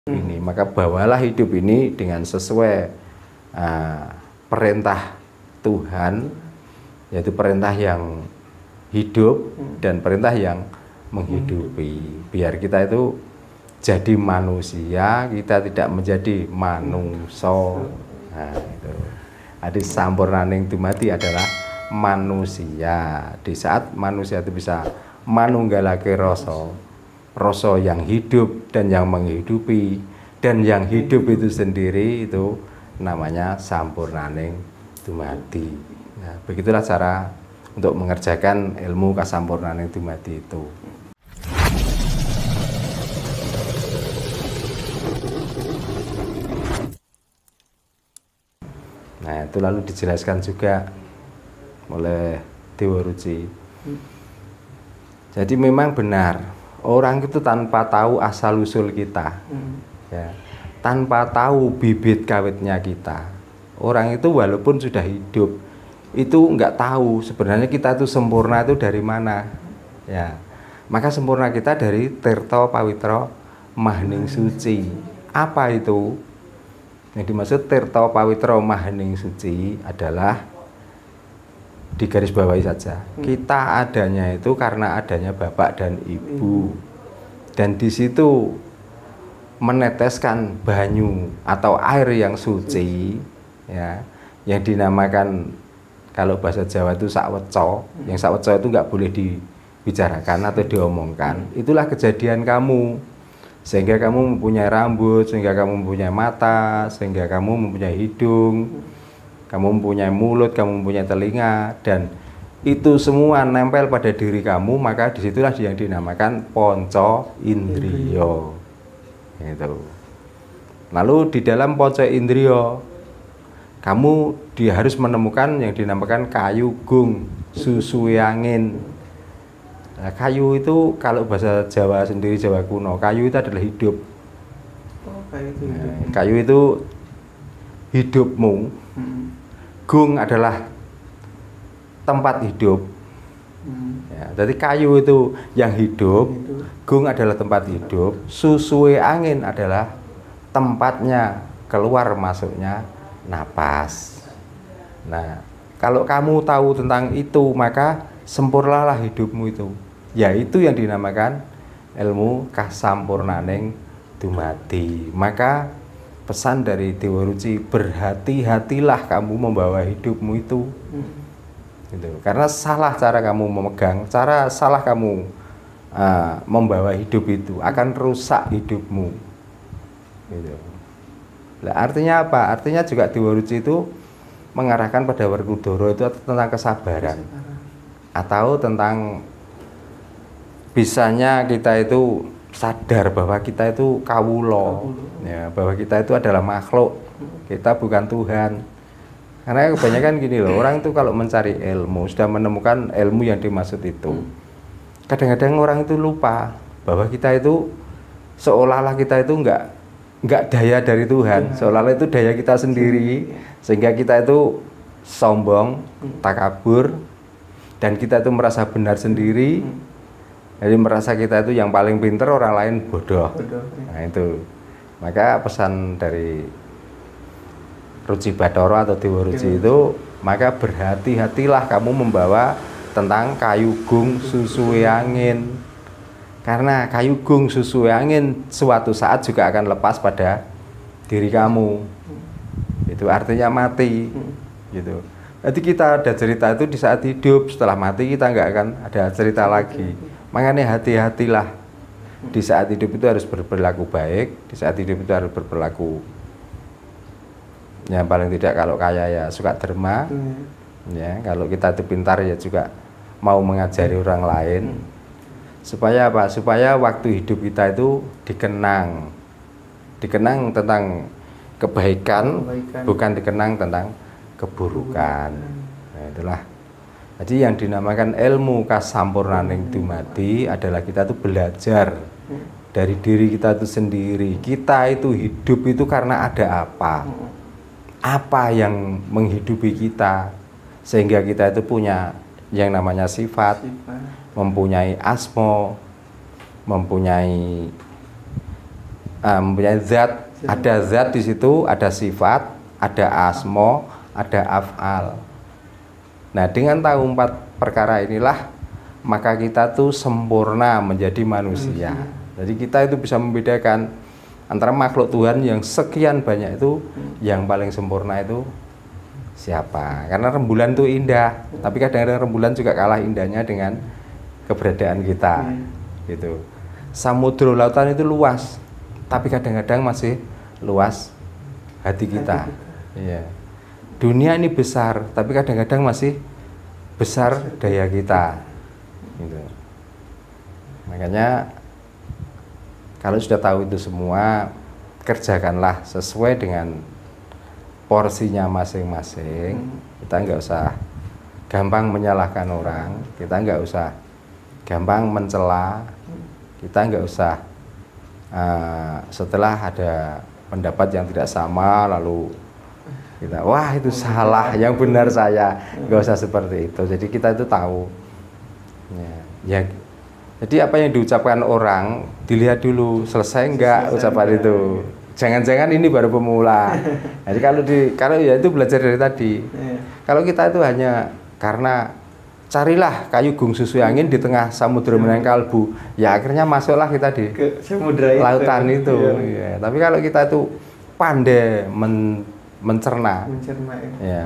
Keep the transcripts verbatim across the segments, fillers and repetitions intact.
ini, maka bawalah hidup ini dengan sesuai uh, perintah Tuhan, yaitu perintah yang hidup dan perintah yang menghidupi. Biar kita itu jadi manusia, kita tidak menjadi manungso. Nah, itu. Adi sampurnaning dumadi adalah manusia. Di saat manusia itu bisa manunggalake rasa, rasa yang hidup dan yang menghidupi, dan yang hidup itu sendiri itu namanya sampurnaning dumadi. Nah, begitulah cara untuk mengerjakan ilmu kasampurnaning dumadi itu. Nah, itu lalu dijelaskan juga oleh Dewa Ruci. Jadi memang benar, orang itu tanpa tahu asal usul kita, hmm. ya, tanpa tahu bibit kawitnya kita, orang itu walaupun sudah hidup itu nggak tahu sebenarnya kita itu sempurna itu dari mana, ya. Maka sempurna kita dari Tirta Pawitra Mahaning Suci. Apa itu? Yang dimaksud Tirta Pawitra Mahaning Suci adalah, digaris bawahi saja, kita adanya itu karena adanya bapak dan ibu, dan di situ meneteskan banyu atau air yang suci, ya, yang dinamakan kalau bahasa Jawa itu sakweco. Yang sakweco itu nggak boleh dibicarakan atau diomongkan. Itulah kejadian kamu, sehingga kamu mempunyai rambut, sehingga kamu mempunyai mata, sehingga kamu mempunyai hidung, kamu mempunyai mulut, kamu mempunyai telinga, dan itu semua nempel pada diri kamu, maka disitulah yang dinamakan ponco indriyo. Gitu. Lalu di dalam ponco indriyo, kamu dia harus menemukan yang dinamakan kayu gung susui angin. Nah, kayu itu kalau bahasa Jawa sendiri, Jawa kuno, kayu itu adalah hidup. Oh, kayu itu hidup. Nah, kayu itu hidupmu. Hmm. Gung adalah tempat hidup. Hmm. Ya, jadi kayu itu yang hidup, hidup, gung adalah tempat hidup, susui angin adalah tempatnya keluar masuknya napas. Nah, kalau kamu tahu tentang itu, maka sempurnalah hidupmu itu. Yaitu yang dinamakan ilmu kasampurnaning dumadi. Maka pesan dari Dewa Ruci, berhati-hatilah kamu membawa hidupmu itu, hmm. gitu. Karena salah cara kamu memegang, cara salah kamu uh, membawa hidup itu akan rusak hidupmu, gitu. Nah, artinya apa? Artinya juga Dewa Ruci itu mengarahkan pada Werkudara itu tentang kesabaran, atau tentang bisanya kita itu sadar bahwa kita itu kawulo, ya, bahwa kita itu adalah makhluk, kita bukan Tuhan. Karena kebanyakan gini loh, orang itu kalau mencari ilmu, sudah menemukan ilmu yang dimaksud itu, kadang-kadang orang itu lupa bahwa kita itu seolah-olah kita itu enggak enggak daya dari Tuhan, seolah-olah itu daya kita sendiri, sehingga kita itu sombong, takabur, dan kita itu merasa benar sendiri. Jadi merasa kita itu yang paling pinter, orang lain bodoh. bodoh ya. Nah itu, maka pesan dari Ruci Bathara atau Dewa Ruci itu, maka berhati-hatilah kamu membawa tentang kayu gung susui angin. Karena kayu gung susui angin suatu saat juga akan lepas pada diri kamu. Itu artinya mati. Gitu. Jadi kita ada cerita itu di saat hidup, setelah mati kita nggak akan ada cerita lagi. Makanya hati-hatilah, di saat hidup itu harus berperilaku baik, di saat hidup itu harus berperilaku, yang paling tidak kalau kaya ya suka derma, hmm. ya, kalau kita itu pintar ya juga mau mengajari hmm. orang lain, hmm. supaya apa? Supaya waktu hidup kita itu dikenang, dikenang tentang kebaikan, kebaikan. Bukan dikenang tentang keburukan. Nah, itulah. Jadi yang dinamakan ilmu kasampurnaning dumadi adalah kita itu belajar dari diri kita itu sendiri. Kita itu hidup itu karena ada apa? Apa yang menghidupi kita sehingga kita itu punya yang namanya sifat, mempunyai asma, mempunyai uh, mempunyai zat, ada zat di situ, ada sifat, ada asmo, ada af'al. Nah, dengan tahu empat perkara inilah maka kita tuh sempurna menjadi manusia. Jadi kita itu bisa membedakan antara makhluk Tuhan yang sekian banyak itu, yang paling sempurna itu siapa. Karena rembulan itu indah, tapi kadang-kadang rembulan juga kalah indahnya dengan keberadaan kita. Gitu. Samudra lautan itu luas, tapi kadang-kadang masih luas hati kita. Iya. Dunia ini besar, tapi kadang-kadang masih besar daya kita. Gitu. Makanya kalau sudah tahu itu semua, kerjakanlah sesuai dengan porsinya masing-masing. Kita nggak usah gampang menyalahkan orang, kita nggak usah gampang mencela, kita nggak usah uh, setelah ada pendapat yang tidak sama lalu kita wah itu salah, yang benar saya. Nggak usah seperti itu. Jadi kita itu tahu ya, ya. Jadi apa yang diucapkan orang dilihat dulu selesai enggak ucapan enggak. Itu. Jangan-jangan ini baru pemula. Jadi kalau di kalau ya itu belajar dari tadi. Yeah. Kalau kita itu hanya karena carilah kayu gung susu angin di tengah samudra menang kalbu, ya akhirnya masuklah kita di ke samudra lautan itu. itu. Yeah. Ya. Tapi kalau kita itu pandai men, mencerna, mencerna ya. Ya,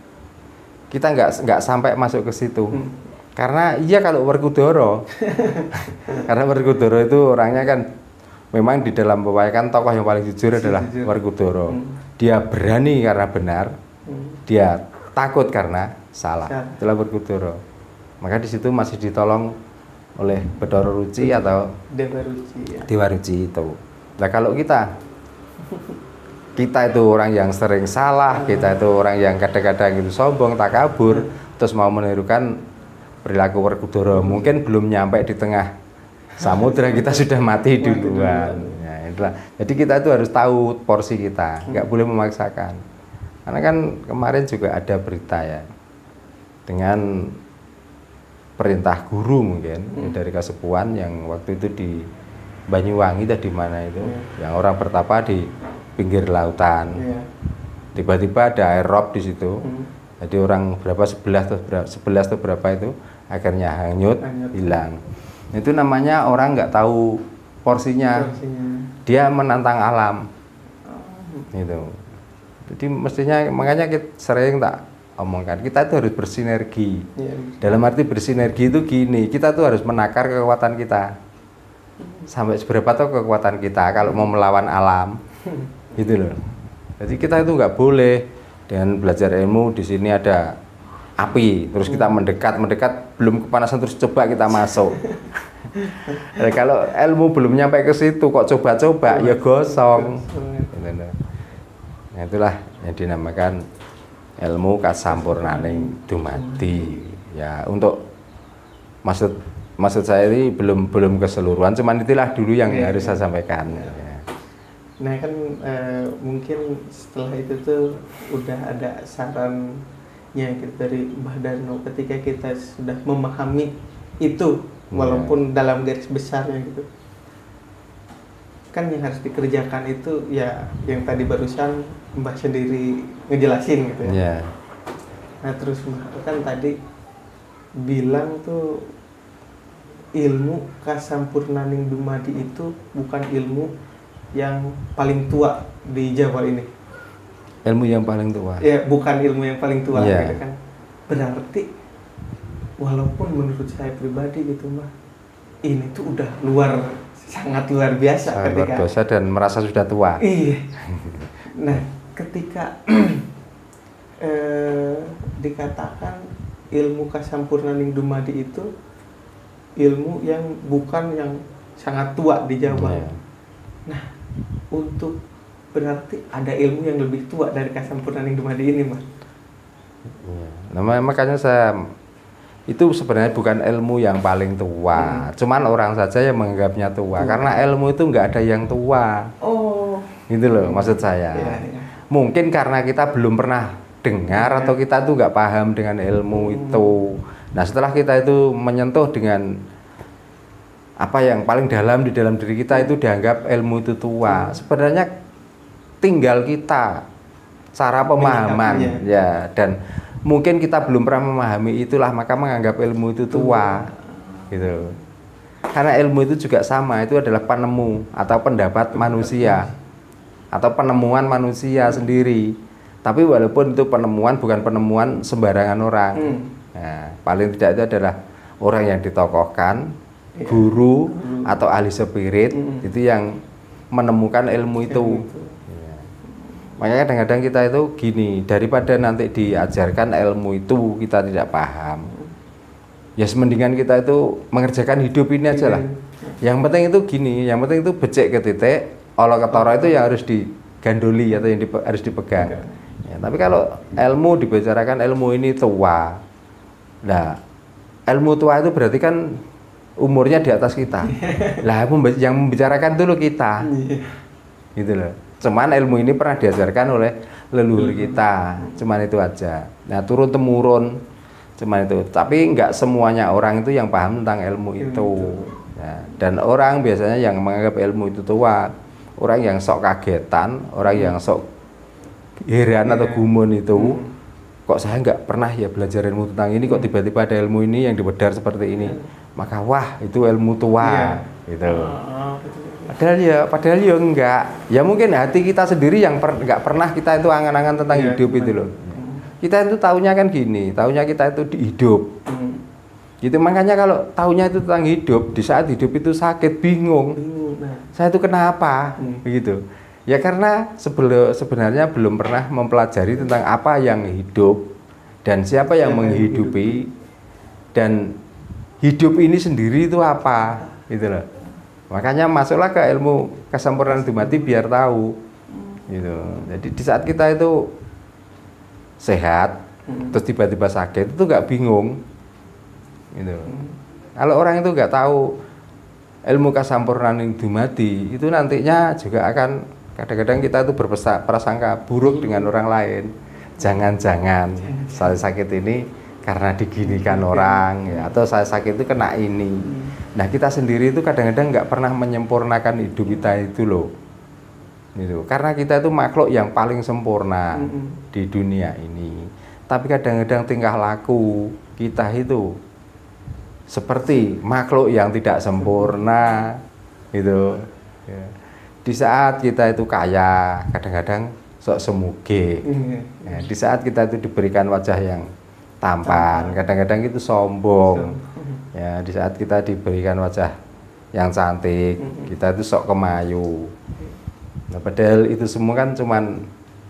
kita nggak nggak sampai masuk ke situ. Hmm. Karena iya kalau Werkudara, karena Werkudara itu orangnya kan memang di dalam pewayangan tokoh yang paling jujur adalah Werkudara. Hmm. Dia berani karena benar, hmm. dia takut karena salah. Siap. Itulah Werkudara. Maka di situ masih ditolong oleh Bathara Ruci atau Dewa Ruci. Ya. Dewa Ruci itu. Nah kalau kita, kita itu orang yang sering salah, hmm. kita itu orang yang kadang-kadang itu sombong, takabur, hmm. terus mau menirukan perilaku Werkudara, mungkin belum nyampe di tengah samudra kita sudah mati duluan. Ya, itulah. Jadi kita itu harus tahu porsi kita, nggak boleh memaksakan. Karena kan kemarin juga ada berita ya, dengan perintah guru mungkin hmm. dari Kasepuan yang waktu itu di Banyuwangi tadi mana itu, hmm. yang orang bertapa di pinggir lautan. Yeah. Tiba-tiba ada air rob di situ. Hmm. Jadi orang berapa sebelas atau berapa, sebelas atau berapa itu akhirnya hanyut, hanyut. hilang. Itu namanya orang nggak tahu porsinya. porsinya. Dia menantang alam. Oh. Gitu. Jadi mestinya makanya kita sering tak omongkan kita itu harus bersinergi. Ya, dalam arti bersinergi itu gini, kita tuh harus menakar kekuatan kita. Sampai seberapa tuh kekuatan kita kalau mau melawan alam. Gitu loh. Jadi kita itu nggak boleh dengan belajar ilmu di sini ada api, terus kita mendekat, mendekat belum kepanasan terus coba kita masuk. Nah, kalau ilmu belum nyampe ke situ kok coba-coba ya gosong. Nah, itulah yang dinamakan ilmu kasampurnaning dumadi. Ya, untuk maksud maksud saya ini belum belum keseluruhan, cuman itulah dulu yang ya, harus ya. saya sampaikan. Ya. Nah kan eh, mungkin setelah itu tuh udah ada sarannya gitu dari Mbah Darno ketika kita sudah memahami itu walaupun yeah. dalam garis besarnya gitu kan yang harus dikerjakan itu ya yang tadi barusan Mbah sendiri ngejelasin gitu ya. Yeah. Nah terus Mbah kan tadi bilang tuh ilmu kasampurnaning dumadi itu bukan ilmu yang paling tua di Jawa ini. Ilmu yang paling tua. Ya, bukan ilmu yang paling tua yeah. gitu kan. Berarti walaupun menurut saya pribadi gitu Mbak, ini tuh udah luar sangat luar biasa sangat ketika luar biasa dan merasa sudah tua. Iya. Nah, ketika eh, dikatakan ilmu kasampurnaning dumadi itu ilmu yang bukan yang sangat tua di Jawa. Yeah. Nah, untuk berarti ada ilmu yang lebih tua dari kasampurnaning dumadi ini, Mas. Ya. Nah, makanya saya itu sebenarnya bukan ilmu yang paling tua, hmm. cuman orang saja yang menganggapnya tua, tua. Karena ilmu itu nggak ada yang tua. Oh, gitu loh, maksud saya. Ya, ya. Mungkin karena kita belum pernah dengar ya. Atau kita tuh nggak paham dengan ilmu hmm. itu. Nah, setelah kita itu menyentuh dengan apa yang paling dalam di dalam diri kita itu dianggap ilmu itu tua. Sebenarnya tinggal kita cara pemahaman ya, dan mungkin kita belum pernah memahami itulah maka menganggap ilmu itu tua gitu. Karena ilmu itu juga sama, itu adalah penemu atau pendapat manusia atau penemuan manusia sendiri. Tapi walaupun itu penemuan bukan penemuan sembarangan orang. Hmm. Nah, paling tidak itu adalah orang yang ditokohkan, ya, guru hmm. atau ahli spirit hmm. itu yang menemukan ilmu itu. Ilmu itu. Ya. Makanya kadang-kadang kita itu gini, daripada nanti diajarkan ilmu itu kita tidak paham. Ya semendingan kita itu mengerjakan hidup ini aja lah. Yang penting itu gini, yang penting itu becek ke titik, olah ketara itu yang harus digandoli atau yang dipe, harus dipegang. Ya, tapi kalau ilmu dibicarakan ilmu ini tua, nah ilmu tua itu berarti kan umurnya di atas kita. Lah yang membicarakan itu loh kita, gitu loh. Cuman ilmu ini pernah diajarkan oleh leluhur kita, cuman itu aja. Nah turun temurun, cuman itu. Tapi nggak semuanya orang itu yang paham tentang ilmu itu. Ya, dan orang biasanya yang menganggap ilmu itu tua, orang yang sok kagetan, orang yang sok heran atau gumun itu, hmm. kok saya nggak pernah ya belajar ilmu tentang ini, kok tiba-tiba ada ilmu ini yang dibedar seperti ini, maka wah itu ilmu tua, yeah. gitu. Oh, padahal ya, padahal ya enggak, ya mungkin hati kita sendiri yang per, nggak pernah kita itu angan-angan tentang yeah. hidup itu loh. Kita itu taunya kan gini, taunya kita itu di hidup, hmm. gitu. Makanya kalau taunya itu tentang hidup, di saat hidup itu sakit, bingung, bingung nah. saya itu kenapa, hmm. begitu. Ya karena sebelum sebenarnya belum pernah mempelajari tentang apa yang hidup dan siapa yang menghidupi dan hidup ini sendiri itu apa, gitu loh. Makanya masuklah ke ilmu kesempurnaan dumati biar tahu, gitu. Jadi di saat kita itu sehat, hmm. terus tiba-tiba sakit itu nggak bingung, gitu. Hmm. Kalau orang itu nggak tahu ilmu kesempurnaan dumati itu nantinya juga akan kadang-kadang kita itu berprasangka buruk dengan orang lain. Jangan-jangan saya sakit ini karena diginikan orang ya, atau saya sakit itu kena ini. Nah kita sendiri itu kadang-kadang nggak pernah menyempurnakan hidup kita itu loh, gitu. Karena kita itu makhluk yang paling sempurna di dunia ini. Tapi kadang-kadang tingkah laku kita itu seperti makhluk yang tidak sempurna, gitu. Ya. Di saat kita itu kaya, kadang-kadang sok semuge. Ya, di saat kita itu diberikan wajah yang tampan, kadang-kadang itu sombong. Ya, di saat kita diberikan wajah yang cantik, kita itu sok kemayu. Nah, padahal itu semua kan cuman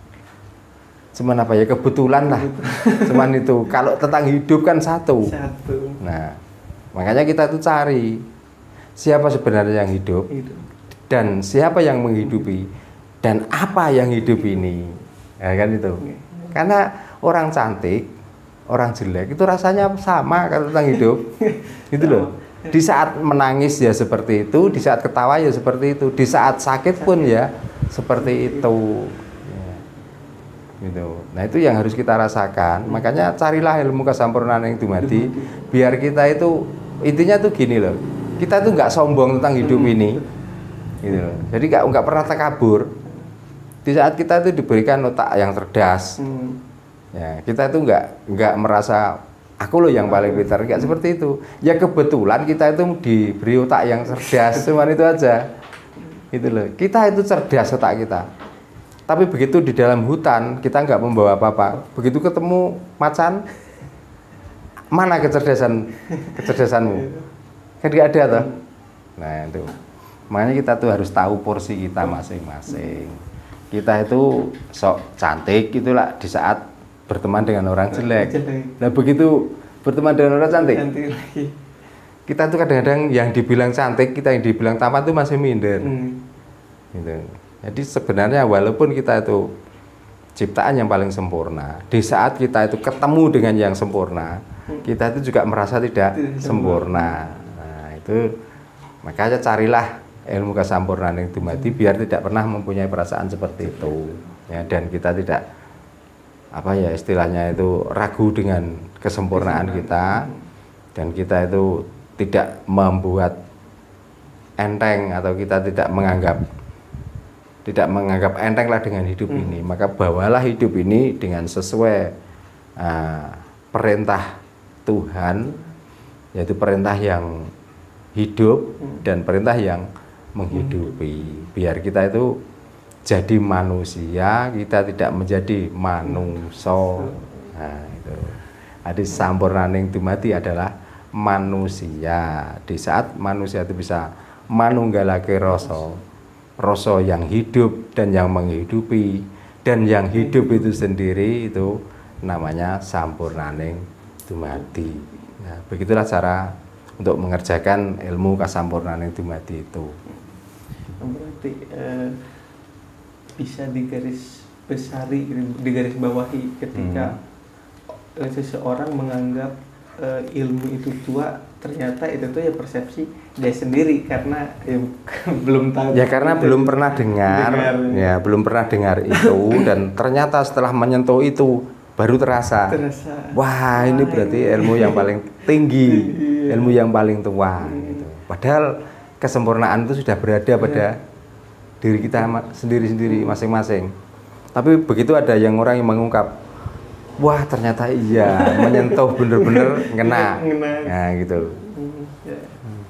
cuman apa ya, kebetulan lah. Cuman itu. Kalau tentang hidup kan satu. Satu. Nah, makanya kita tuh cari siapa sebenarnya yang hidup. hidup. Dan siapa yang menghidupi dan apa yang hidup ini, ya kan itu. Karena orang cantik, orang jelek itu rasanya sama kalau tentang hidup, gitu loh. Di saat menangis ya seperti itu, di saat ketawa ya seperti itu, di saat sakit pun ya seperti itu. Ya. Gitu. Nah itu yang harus kita rasakan. Makanya carilah ilmu kesempurnaan yang dumati, biar kita itu intinya tuh gini loh. Kita tuh nggak sombong tentang hidup ini. Gitu. Jadi nggak nggak pernah takabur. Di saat kita itu diberikan otak yang cerdas, hmm. ya kita itu nggak nggak merasa aku loh yang paling pintar, nggak hmm. seperti itu. Ya kebetulan kita itu diberi otak yang cerdas, cuma itu aja. Gitu loh. Kita itu cerdas otak kita. Tapi begitu di dalam hutan kita nggak membawa apa-apa. Begitu ketemu macan, mana kecerdasan kecerdasanmu? Kan nggak ada toh. Nah itu. Makanya kita tuh harus tahu porsi kita masing-masing. Kita itu sok cantik itulah di saat berteman dengan orang jelek. Nah begitu berteman dengan orang cantik, kita tuh kadang-kadang yang dibilang cantik, kita yang dibilang tampan tuh masih minder. Hmm. Gitu. Jadi sebenarnya walaupun kita itu ciptaan yang paling sempurna, di saat kita itu ketemu dengan yang sempurna, kita itu juga merasa tidak, tidak sempurna. Nah itu makanya carilah ilmu kesempurnaan yang dumati biar tidak pernah mempunyai perasaan seperti itu ya, dan kita tidak apa ya istilahnya itu ragu dengan kesempurnaan kita, dan kita itu tidak membuat enteng atau kita tidak menganggap tidak menganggap enteng lah dengan hidup hmm. ini, maka bawalah hidup ini dengan sesuai uh, perintah Tuhan, yaitu perintah yang hidup hmm. dan perintah yang menghidupi. Biar kita itu jadi manusia, kita tidak menjadi manungso. Nah, itu. Adi sampurnaning dumadi adalah manusia. Di saat manusia itu bisa manunggalake rasa rasa yang hidup dan yang menghidupi, dan yang hidup itu sendiri itu namanya sampurnaning dumadi. Nah, begitulah cara untuk mengerjakan ilmu kasampurnaning dumadi itu. Berarti eh, bisa digaris besari, digaris bawahi ketika hmm. seseorang menganggap eh, ilmu itu tua, ternyata itu tuh ya persepsi dia sendiri karena ya, belum tahu. Ya karena itu, belum pernah dengar, dengar, ya belum pernah dengar itu dan ternyata setelah menyentuh itu baru terasa. terasa. Wah, ini berarti ilmu yang paling tinggi, ilmu yang paling tua. Hmm. Gitu. Padahal kesempurnaan itu sudah berada pada ya. diri kita sendiri-sendiri masing-masing. Tapi begitu ada yang orang yang mengungkap, wah ternyata iya menyentuh bener-bener ngena. Nah gitu. Hmm, ya. hmm.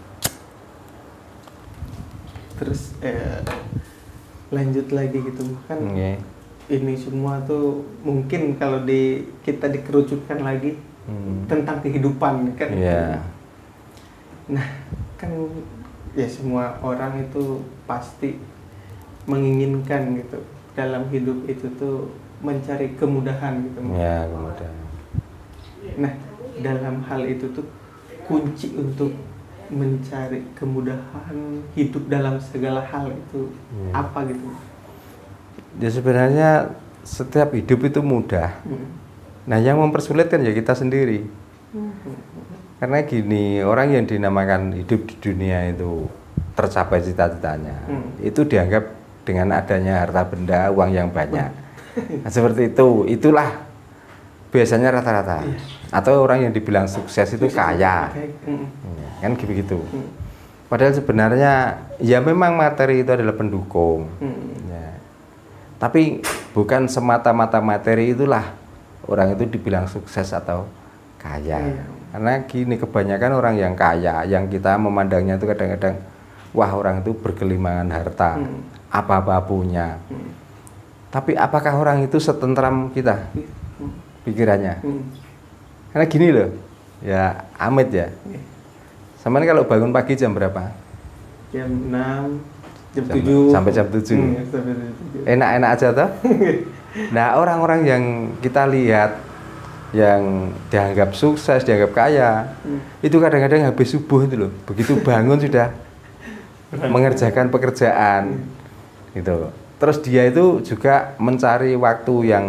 Terus eh, lanjut lagi gitu kan. Okay. Ini semua tuh mungkin kalau di kita dikerucutkan lagi hmm. tentang kehidupan kan. Yeah. Nah, kan ya semua orang itu pasti menginginkan gitu dalam hidup itu tuh mencari kemudahan gitu. Ya, kemudahan. Nah, dalam hal itu tuh kunci untuk mencari kemudahan hidup dalam segala hal itu ya. Apa gitu? Ya sebenarnya setiap hidup itu mudah. Hmm. Nah, yang mempersulit kan ya kita sendiri. Hmm. Karena gini, orang yang dinamakan hidup di dunia itu tercapai cita-citanya, hmm. itu dianggap dengan adanya harta benda, uang yang banyak. Nah, seperti itu, itulah biasanya rata-rata. Iya. Atau orang yang dibilang sukses itu kaya, hmm. kan begitu. Hmm. Padahal sebenarnya ya memang materi itu adalah pendukung. Hmm. Ya. Tapi bukan semata-mata materi itulah orang itu dibilang sukses atau kaya. Iya. Karena gini, kebanyakan orang yang kaya, yang kita memandangnya itu kadang-kadang, wah orang itu bergelimangan harta, hmm. apa-apa punya. Hmm. Tapi apakah orang itu setentram kita hmm. pikirannya? Hmm. Karena gini loh, ya Amit ya. Hmm. Sama kalau bangun pagi jam berapa? Jam enam, jam tujuh. Sampai jam tujuh. Hmm, enak-enak aja toh? Nah, orang-orang yang kita lihat yang dianggap sukses, dianggap kaya, hmm. itu kadang-kadang habis subuh itu loh, begitu bangun sudah mengerjakan pekerjaan, hmm. gitu. Terus dia itu juga mencari waktu yang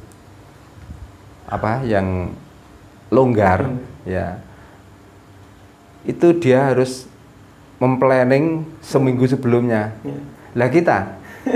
apa, yang longgar, hmm. ya. Itu dia harus memplanning seminggu sebelumnya. Hmm. Lah kita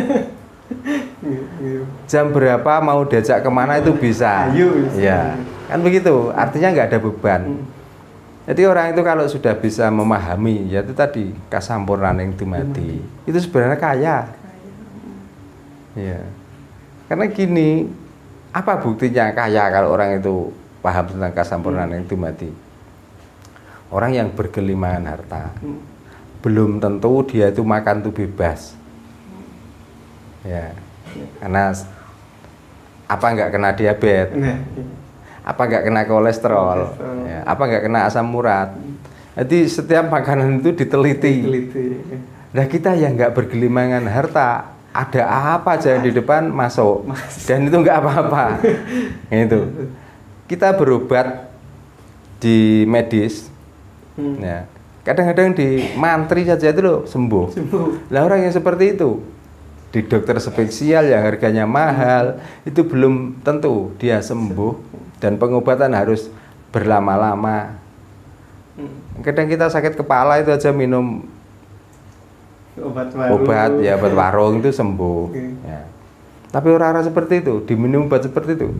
jam berapa mau diajak kemana itu bisa. Ayo, ya kan begitu, artinya nggak ada beban. hmm. Jadi orang itu kalau sudah bisa memahami, ya itu tadi kasampurnaning dumadi, hmm. itu sebenarnya kaya. Ya, karena gini, apa buktinya kaya kalau orang itu paham tentang kasampurnaning dumadi? Orang yang bergelimangan harta, hmm. belum tentu dia itu makan tuh bebas. Ya, karena apa nggak kena diabetes, nah, iya. apa nggak kena kolesterol, kolesterol. Ya, apa nggak kena asam urat. Jadi setiap makanan itu diteliti. diteliti. Nah kita yang nggak bergelimangan harta, ada apa aja di depan masuk, dan itu nggak apa-apa. Itu kita berobat di medis, hmm. ya kadang-kadang di mantri saja itu loh sembuh. sembuh. Nah orang yang seperti itu di dokter spesial yang harganya mahal, hmm. itu belum tentu dia sembuh, dan pengobatan harus berlama-lama. hmm. Kadang kita sakit kepala itu aja minum obat warung, obat ya obat warung itu sembuh. okay. Ya. Tapi orang-orang seperti itu diminum obat seperti itu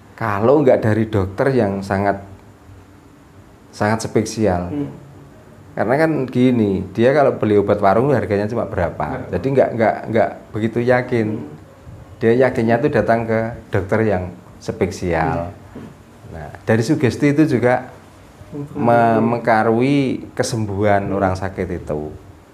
kalau nggak dari dokter yang sangat sangat spesial, hmm. Karena kan gini, dia kalau beli obat warung harganya cuma berapa, jadi nggak nggak nggak begitu yakin. Dia yakinnya tuh datang ke dokter yang spesial. Nah, dari sugesti itu juga mempengaruhi kesembuhan orang sakit itu.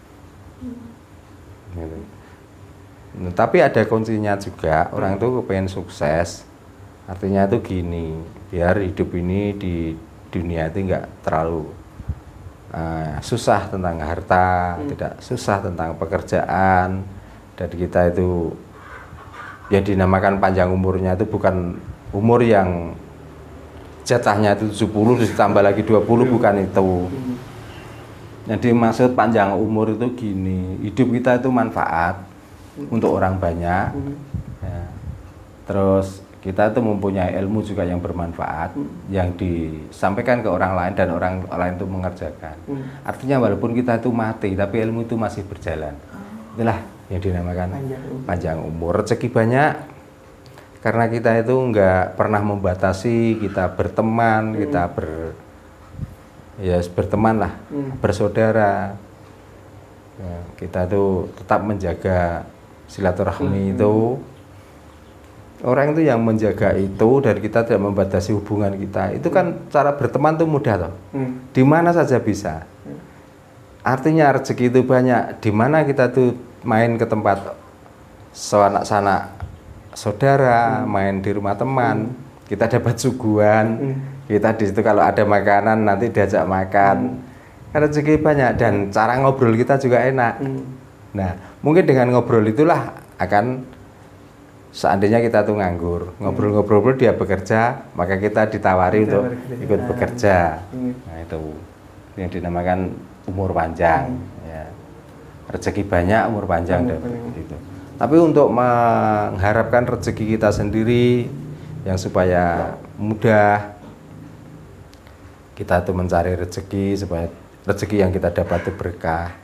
Gitu. Nah, tapi ada kuncinya juga, orang itu pengen sukses. Artinya itu gini, biar hidup ini di dunia itu nggak terlalu Uh, susah tentang harta, hmm. tidak susah tentang pekerjaan, dan kita itu ya dinamakan panjang umurnya itu bukan umur yang jatahnya itu tujuh puluh terus ditambah lagi dua puluh, hmm. bukan itu. Hmm. Jadi maksud panjang umur itu gini, hidup kita itu manfaat hmm. untuk orang banyak, hmm. ya. Terus kita itu mempunyai ilmu juga yang bermanfaat, hmm. yang disampaikan ke orang lain dan orang lain itu mengerjakan. Hmm. Artinya walaupun kita itu mati, tapi ilmu itu masih berjalan. Hmm. Itulah yang dinamakan panjang umur. Panjang umur. Rezeki banyak, karena kita itu enggak pernah membatasi, kita berteman, hmm. kita ber, ya berteman lah, hmm. bersaudara. Ya, kita itu tetap menjaga silaturahmi hmm. itu. Orang itu yang menjaga itu dan kita tidak membatasi hubungan kita. Itu kan cara berteman tuh mudah toh. Hmm. Di mana saja bisa. Hmm. Artinya rezeki itu banyak. Di mana kita tuh main ke tempat sanak-sanak saudara, hmm. main di rumah teman, hmm. kita dapat suguhan. Hmm. Kita di situ kalau ada makanan nanti diajak makan. Hmm. Karena rezeki banyak dan cara ngobrol kita juga enak. Hmm. Nah, mungkin dengan ngobrol itulah akan seandainya kita tuh nganggur, ngobrol-ngobrol dia bekerja, maka kita ditawari kita untuk ikut bekerja. Hmm. Nah itu yang dinamakan umur panjang. Hmm. Ya. Rezeki banyak, umur panjang. Dan itu. Tapi untuk mengharapkan rezeki kita sendiri yang supaya mudah, kita tuh mencari rezeki supaya rezeki yang kita dapat itu berkah.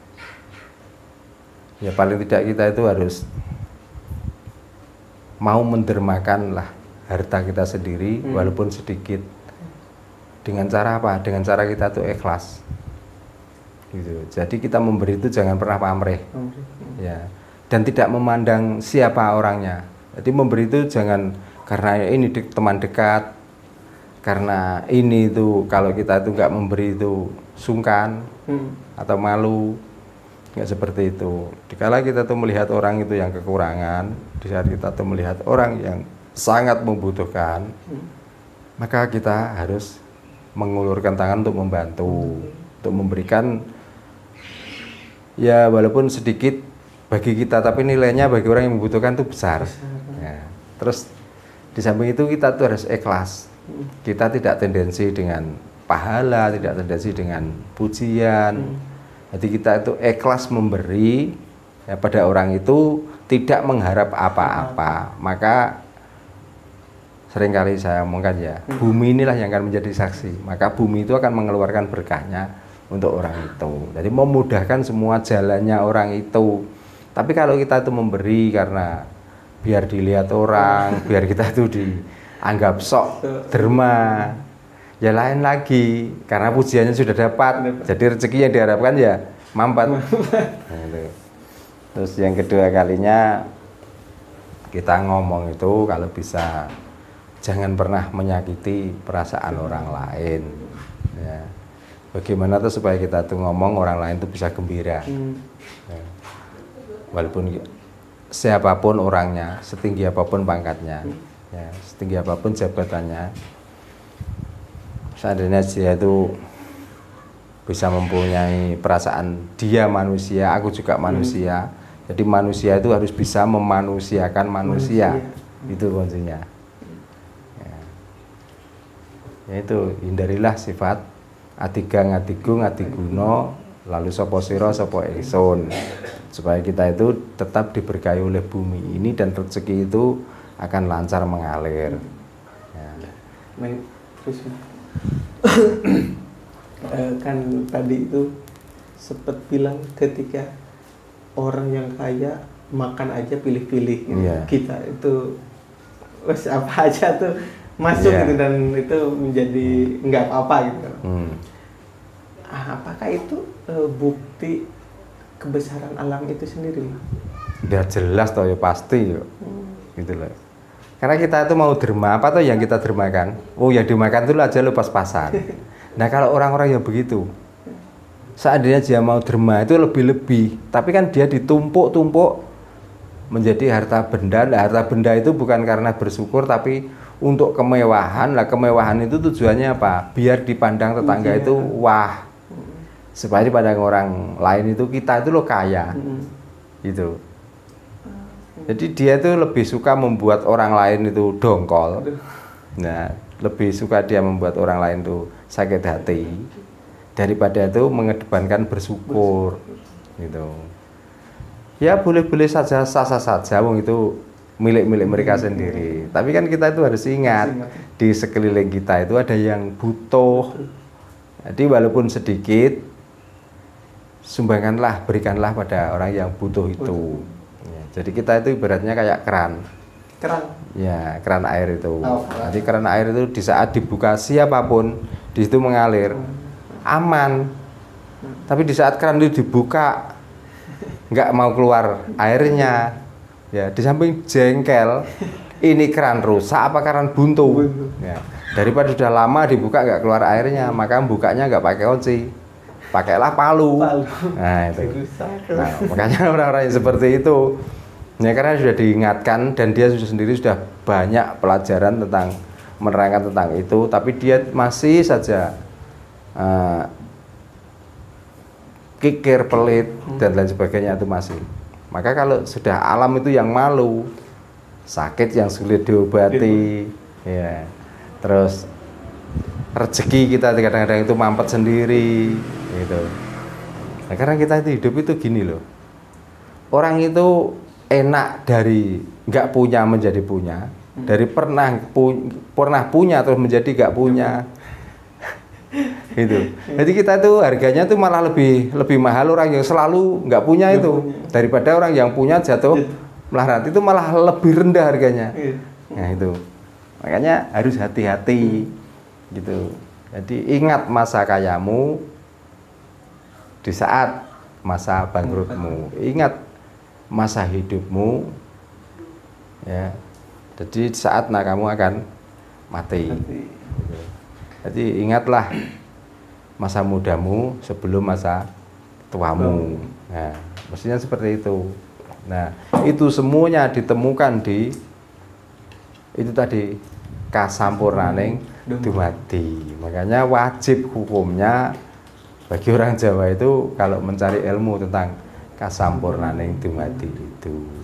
Ya paling tidak kita itu harus mau mendermakan lah harta kita sendiri, hmm. walaupun sedikit. Dengan cara apa? Dengan cara kita tuh ikhlas. Gitu. Jadi kita memberi itu jangan pernah pamrih. Hmm. Ya. Dan tidak memandang siapa orangnya. Jadi memberi itu jangan karena ini teman dekat, karena ini itu kalau kita itu nggak memberi itu sungkan hmm. atau malu. Nggak seperti itu. Dikala kita tuh melihat orang itu yang kekurangan, di saat kita tuh melihat orang yang sangat membutuhkan, hmm. maka kita harus mengulurkan tangan untuk membantu, hmm. untuk memberikan ya walaupun sedikit bagi kita, tapi nilainya bagi orang yang membutuhkan itu besar. Ya. Terus di samping itu kita tuh harus ikhlas. Hmm. Kita tidak tendensi dengan pahala, tidak tendensi dengan pujian. Hmm. Jadi kita itu ikhlas memberi ya, pada orang itu tidak mengharap apa-apa. Maka seringkali saya omongkan ya, hmm. bumi inilah yang akan menjadi saksi. Maka bumi itu akan mengeluarkan berkahnya untuk orang itu. Jadi memudahkan semua jalannya orang itu. Tapi kalau kita itu memberi karena biar dilihat orang, biar kita itu dianggap sok derma, ya lain lagi, karena pujiannya sudah dapat, jadi rezeki yang diharapkan ya mampat. Nah, terus yang kedua kalinya kita ngomong itu kalau bisa jangan pernah menyakiti perasaan orang lain. Ya. Bagaimana tuh supaya kita tuh ngomong orang lain tuh bisa gembira. Hmm. Ya. Walaupun siapapun orangnya, setinggi apapun pangkatnya, ya, setinggi apapun jabatannya. Seandainya dia itu bisa mempunyai perasaan dia manusia, aku juga manusia. Hmm. Jadi manusia itu harus bisa memanusiakan manusia, manusia. Itu kuncinya. Ya. Ya itu hindarilah sifat atigang atigung atiguno, lalu sopo siro sopo ingsun, supaya kita itu tetap diberkahi oleh bumi ini dan rezeki itu akan lancar mengalir. Ya. Terus kan tadi itu sempat bilang ketika orang yang kaya makan aja pilih-pilih gitu. Yeah. Kita itu wes apa aja tuh masuk yeah. gitu dan itu menjadi nggak apa-apa gitu. Hmm. Ah, apakah itu uh, bukti kebesaran alam itu sendiri, Mas? Biar jelas toh ya pasti yo. Hmm. Gitu loh. Karena kita itu mau derma apa tuh yang kita dermakan? Oh yang dimakan itu aja lo pas-pasan. Nah kalau orang-orang yang begitu, seandainya dia mau derma itu lebih-lebih, tapi kan dia ditumpuk-tumpuk menjadi harta benda. Nah, harta benda itu bukan karena bersyukur, tapi untuk kemewahan. Lah kemewahan itu tujuannya apa? Biar dipandang tetangga itu wah, supaya dipandang orang lain itu kita itu lo kaya, gitu. Jadi dia itu lebih suka membuat orang lain itu dongkol. Nah, lebih suka dia membuat orang lain itu sakit hati daripada itu mengedepankan bersyukur, gitu. Ya boleh-boleh saja, sah-sah saja, wong itu milik-milik mereka sendiri. Tapi kan kita itu harus ingat di sekeliling kita itu ada yang butuh. Jadi walaupun sedikit, sumbangkanlah, berikanlah pada orang yang butuh itu. Jadi kita itu ibaratnya kayak keran. Keran? Ya, keran air itu. Oh, Nanti keran air itu di saat dibuka siapapun, di situ mengalir. Aman. Tapi di saat keran itu dibuka, nggak mau keluar airnya. Ya, di samping jengkel, ini keran rusak apa keran buntu. Ya, daripada sudah lama dibuka nggak keluar airnya, maka bukanya nggak pakai kunci. Pakailah palu. Palu. Nah, itu. Nah, makanya orang-orang yang seperti itu, ya karena sudah diingatkan dan dia sudah sendiri sudah banyak pelajaran tentang menerangkan tentang itu, tapi dia masih saja uh, kikir, pelit dan lain sebagainya itu masih. Maka kalau sudah alam itu yang malu, sakit yang sulit diobati, ya, terus rezeki kita kadang-kadang itu mampet sendiri, gitu. Nah, karena kita itu hidup itu gini loh, orang itu enak dari nggak punya menjadi punya, hmm. dari pernah pu pernah punya terus menjadi nggak punya, gitu. Jadi kita tuh harganya tuh malah lebih lebih mahal orang yang selalu nggak punya itu punya. Daripada orang yang punya jatuh melarat itu malah lebih rendah harganya. Nah itu, makanya harus hati-hati, gitu. Jadi ingat masa kayamu di saat masa bangkrutmu, ingat masa hidupmu, ya. Jadi saat nah kamu akan mati. Jadi ingatlah masa mudamu sebelum masa tuamu. Nah, mestinya seperti itu. Nah, itu semuanya ditemukan di itu tadi kasampurnaning dumadi. Makanya wajib hukumnya bagi orang Jawa itu kalau mencari ilmu tentang kasampurnaning dumadi itu.